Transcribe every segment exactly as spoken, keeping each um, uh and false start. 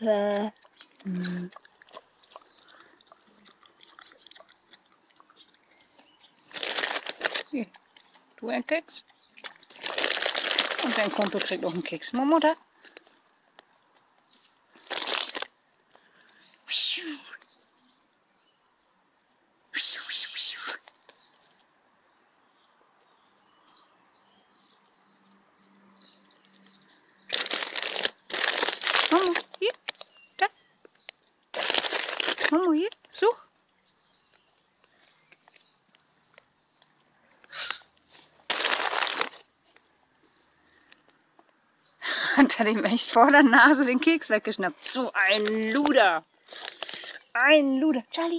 Äh. Hm. Hier, du ein Keks. Und dein Kumpel kriegt auch einen Keks. Momo da. Momo, hier, da. Momo, hier, such. Und hat ihm echt vor der Nase den Keks weggeschnappt. So ein Luder. Ein Luder. Charlie.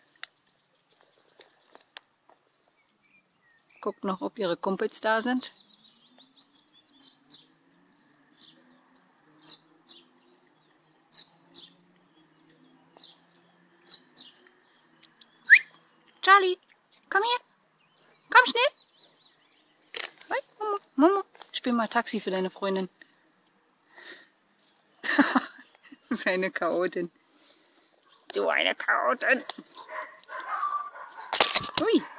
Guckt noch, ob ihre Kumpels da sind. Charlie, komm hier. Komm schnell. Hey, Momo, Momo, spiel mal Taxi für deine Freundin. So eine Chaotin. So eine Chaotin. Ui.